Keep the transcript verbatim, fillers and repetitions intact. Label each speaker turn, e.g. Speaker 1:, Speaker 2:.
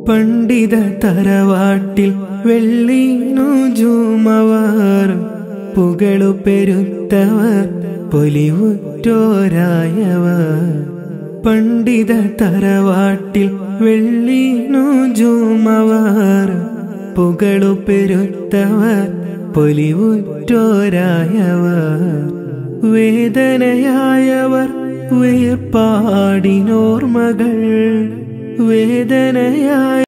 Speaker 1: പണ്ഡിത തറവാട്ടിൽ വെള്ളി നുജൂമവർ പുകളു പെരുത്തവർ പൊലിവുറ്റോരായവർ പണ്ഡിത തറവാട്ടിൽ വെള്ളി നുജൂമവർ പുകളു പെരുത്തവർ പൊലിവുറ്റോരായവർ വേദനയായവർ വേർപാടിനോർമകൾ വേദനയായ